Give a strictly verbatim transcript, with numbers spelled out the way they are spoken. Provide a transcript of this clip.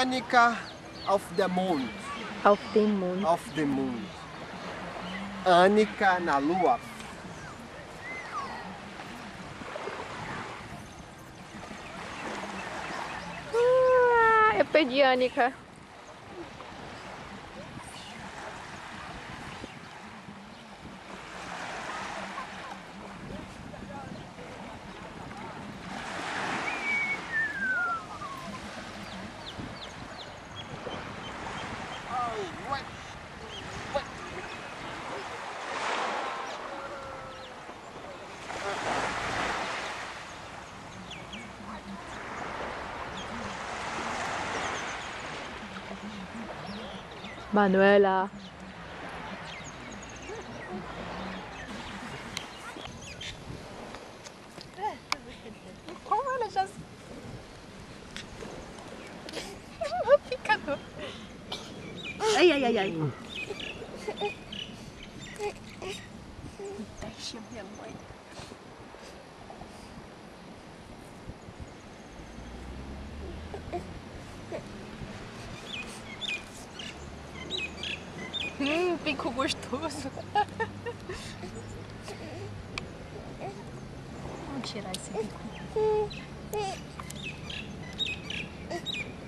Anica of the Moon. Auf dem Mond. Of the Moon. Anica na lua. Ah, eu perdi a Anica. Manuela. Como ela já... Picador. Ai, ai, ai, ai. Deixa minha mãe. Hum, pico gostoso. Vamos tirar esse bico.